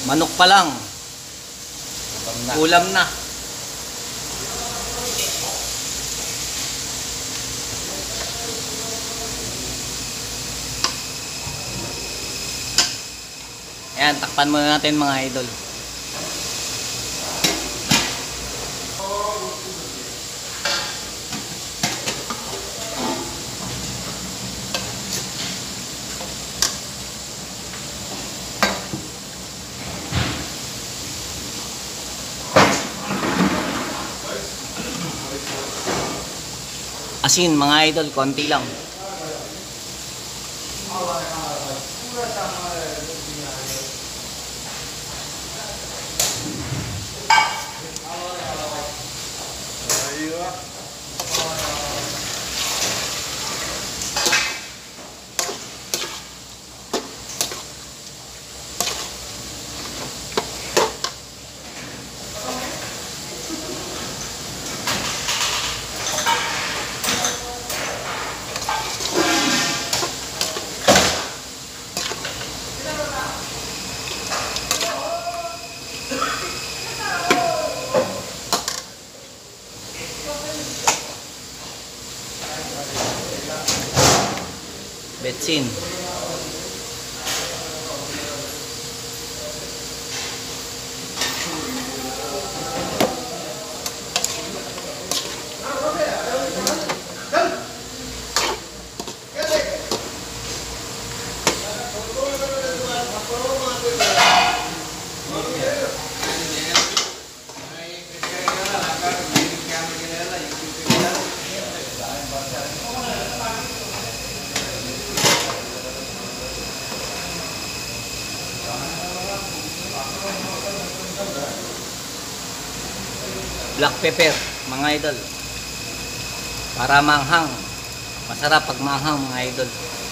Manok pa lang. Ulam na. Ayan, takpan muna natin mga idol. Asin mga idol, konti lang. Betsin. Black pepper mga idol, para manghang. Masarap pag manghang mga idol.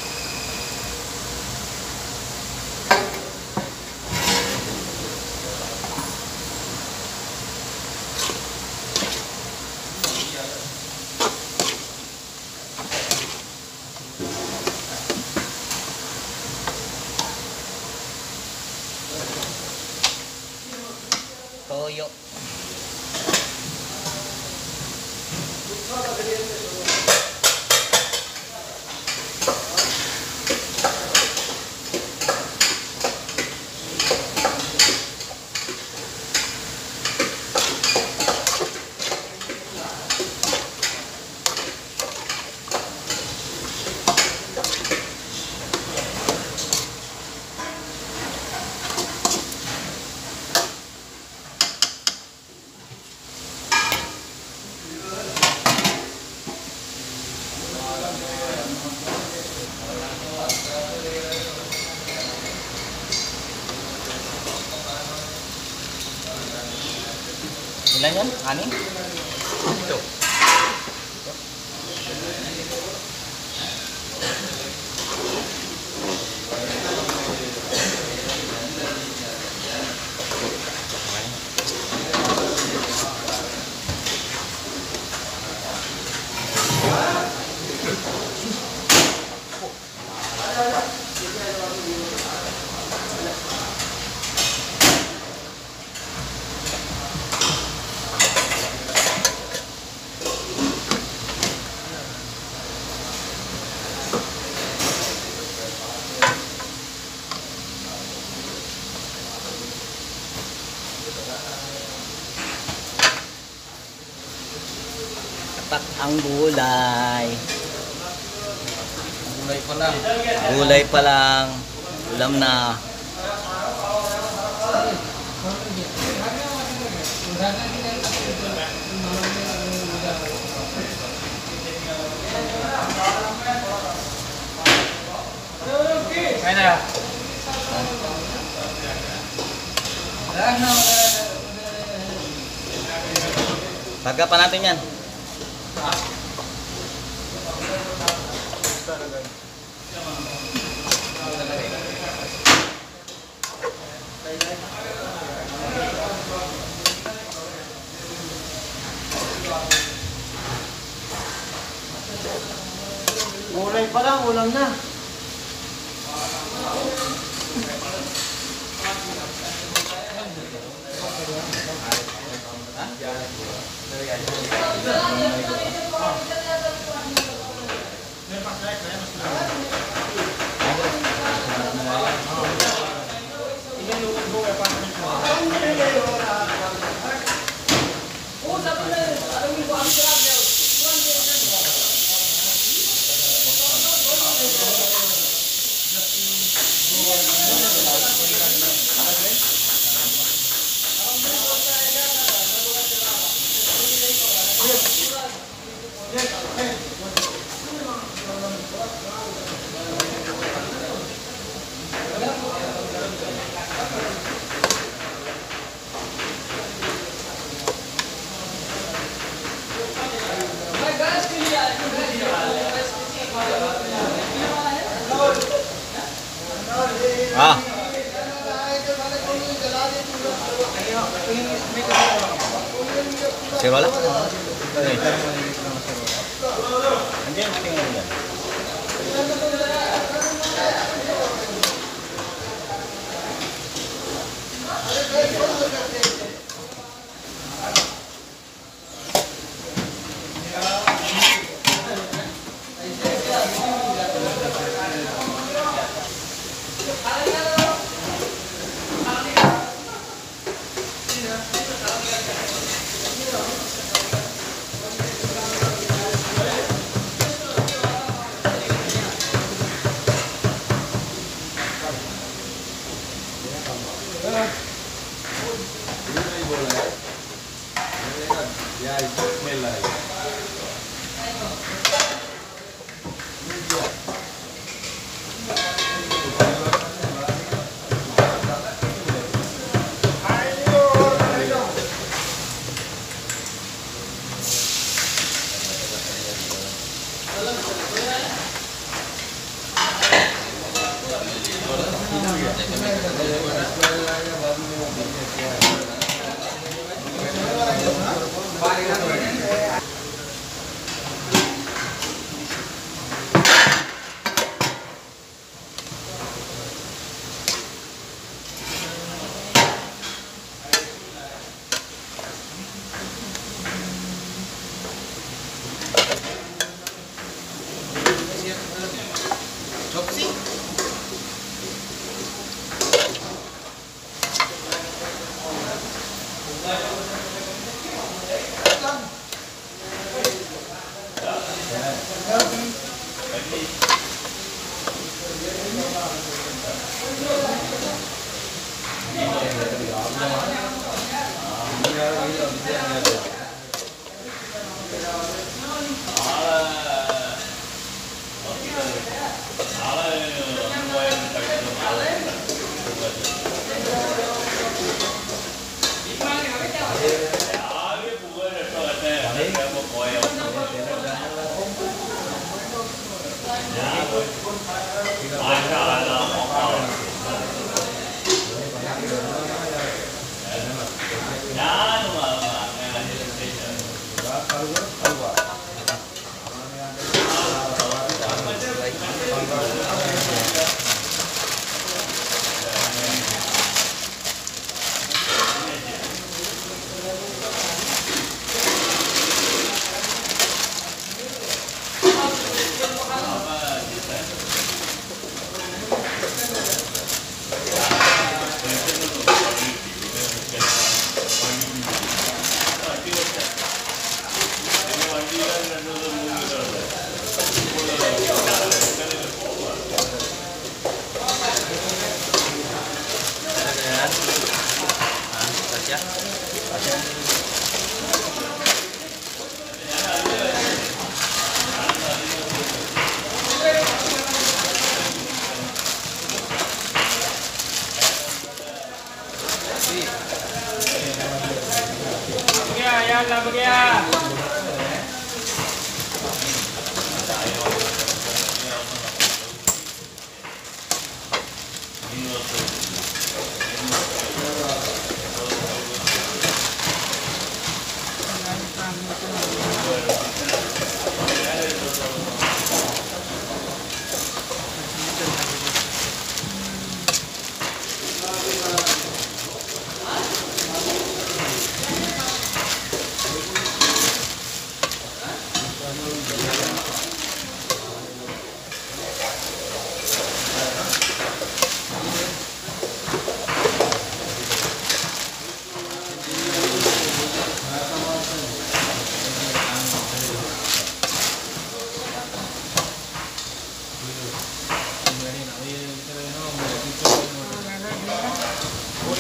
Toyo. Ilan yan? Aning? Ito. Tatak ang gulay. Gulay pa lang. Gulay pa lang. Ulam na. Kaya na. Taga pa natin yan. Gulay pa lang, ulam na. Ah. Serola? Andiyan, tingnan mo yan.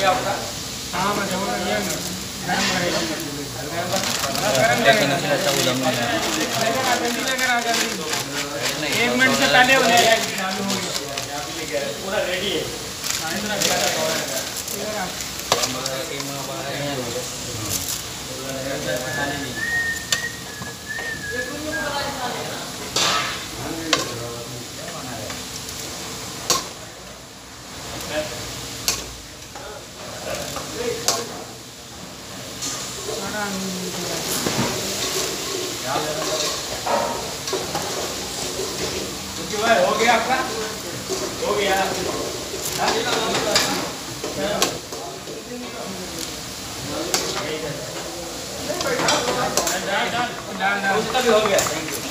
आपका? हाँ मैं जमा ये गरम करेगा। कैसे ना ऐसा उधम में लेकर आ जल्दी 1 मिनट से पहले हो जाएगा चालू हो गया पूरा रेडी है। हो गया आपका? हो गया। उसका भी हो गया।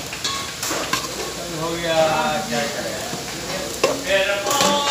हो गया क्या करें?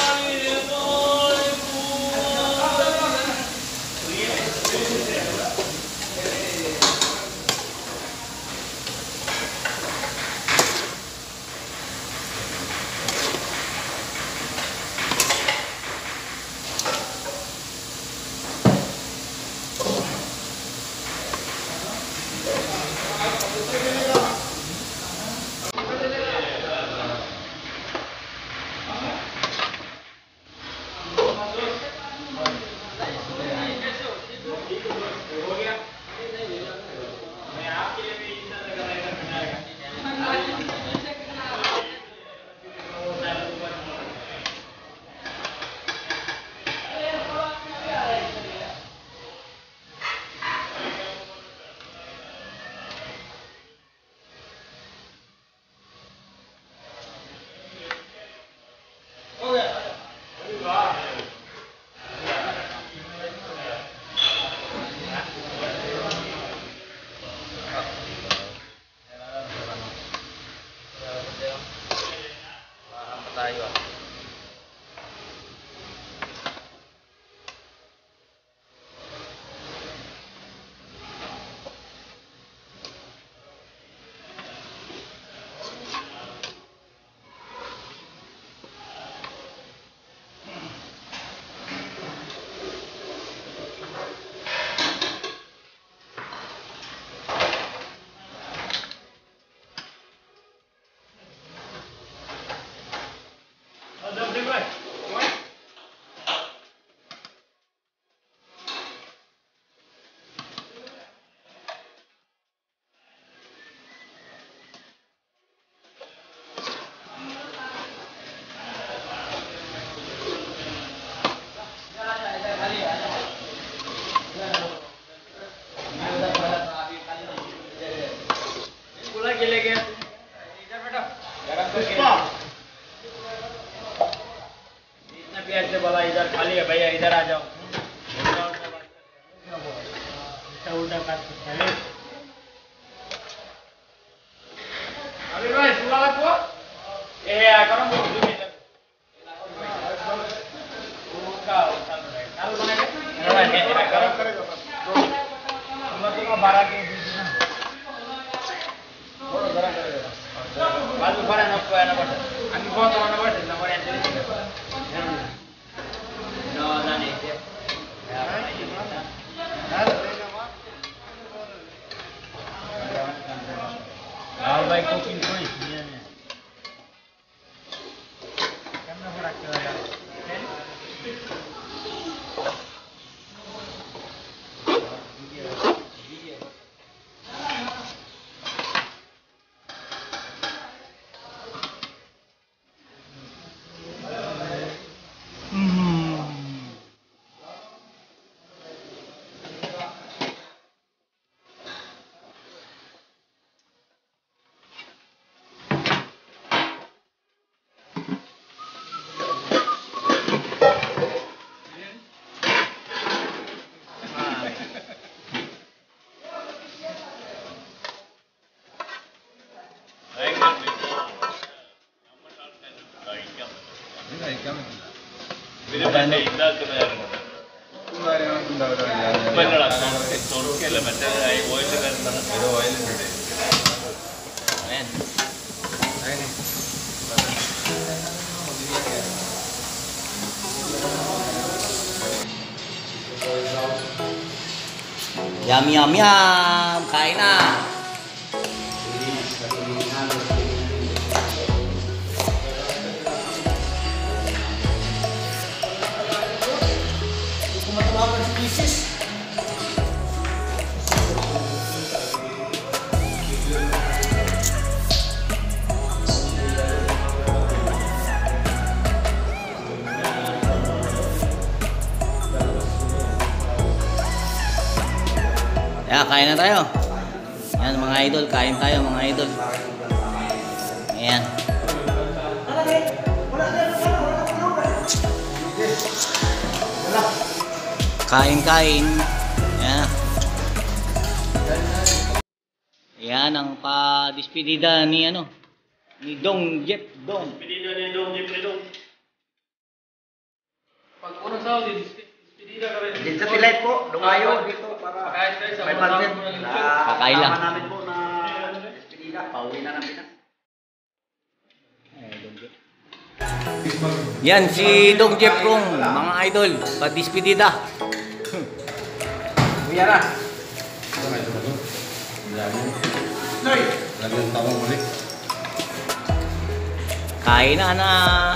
बोला इधर खाली है भैया, इधर आ जाओ। उल्टा काट अभी भाई सुला को ए करो उसका चालू बनेगा गरम करेगा तुम 12 के थोड़ा गरम करेगा बाजू पर ना कोई ना बट आणि बहुत ना बट ना बट no नहीं है Al भाई कुकिंग कोई नहीं है करना पड़ा क्या Yum, yum, yum! Kain na! Kumatawagan si Mrs. Kaya kain na tayo. Yan mga idol, kain tayo mga idol. Ayan. Kain-kain. Ayan. Ayan ang pa-despedida ni ano, ni Dong Jeff Dong. Despedida ni Dong, Dong. Pag unang sahod, despedida ka rin. Din sa Pilay po, dumayo dito para Kahit tayo sa may unang budget. sahod mo ng lungsod. Kakain lang. Kasama namin po na despedida, pauwi na ng Pinas. Yan si Dong Jeff Dong, mga idol, pa-despedida. Kuya na. Noy! Lagyan tawang ulit. Kain na.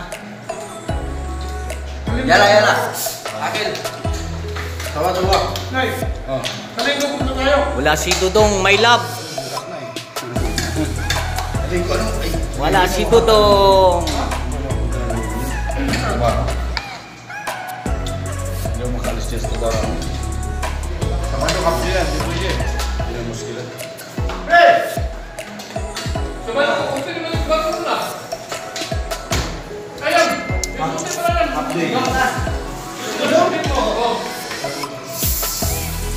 Yala. Akil. Tawa. Noy! Oh. Kalinggo punta tayo! Wala si Dudong, my love. Bukas na eh. Aling ko ano? Ay. Wala si Dudong.